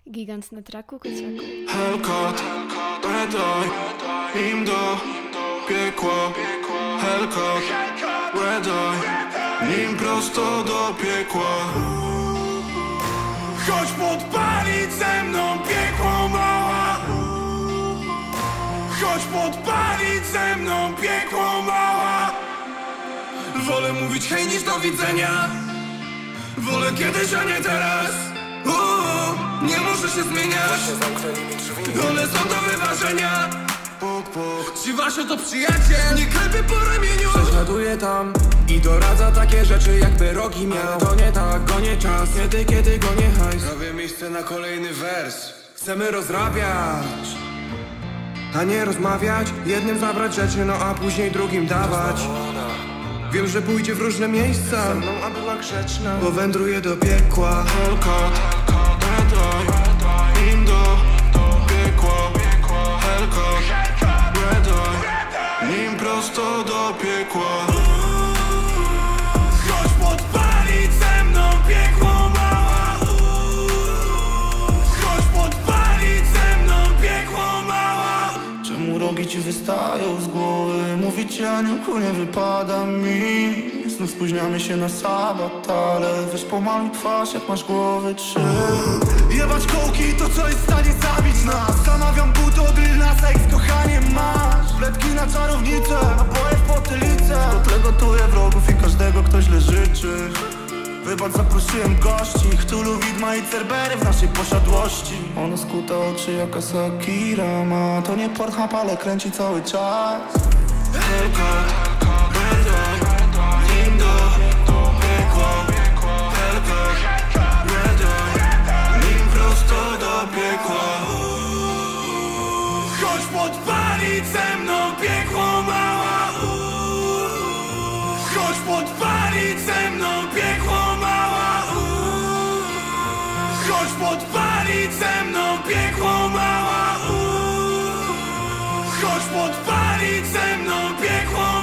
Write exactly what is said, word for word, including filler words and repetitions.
Gigant na traku, kociaku. Hellcat, redaj im do piekła. Hellcat, redaj nim prosto do piekła. Chodź podpalić ze mną piekło, mała. Chodź podpalić ze mną piekło, mała. Wolę mówić hej niż do widzenia. Wolę kiedyś, a nie teraz. Uuu, nie może się zmieniać. One są do wyważenia. Ci wasze to przyjaciel. Nie klepie po ramieniu. Prześladuje tam i doradza takie rzeczy, jakby rogi miał. To nie tak, gonię czas, kiedy, kiedy gonię hajs. Robię miejsce na kolejny wers. Chcemy rozrabiać, a nie rozmawiać. Jednym zabrać rzeczy, no a później drugim dawać. Wiem, że pójdzie w różne miejsca, ze mną, a była grzeczna, bo wędruje do piekła. Hellcat, redaj im do piekła. Hellcat, redaj nim prosto do piekła. Chodź podpalić ze mną piekło, mała. Chodź podpalić ze mną piekło, mała. Czemu rogi ci wystają z głowy? Mówić ci, aniołku, nie wypada mi. Znów spóźniamy się na sabat, ale weź pomaluj twarz, jak masz głowy trzy. Jebać kołki, to co jest w stanie zabić nas. Zamawiam but od Lil Nas X, kochanie masz. Pletki na czarownicę, naboje w potylicę. Do tego gotuję wrogów i każdego, kto źle życzy. Wybacz, zaprosiłem gości, Cthulhu, widma i Cerbery w naszej posiadłości. Ona skuta oczy jak Asakira ma. To nie Pornhub, ale kręci cały czas. Hellcat, redaj im do piekła. Hellcat, redaj nim prosto do piekła. Chodź podpalić ze mną piekło, mała. Chodź podpalić ze mną piekło, mała. Chodź podpalić ze mną piekło, mała. Chodź podpalić ze mną piekło.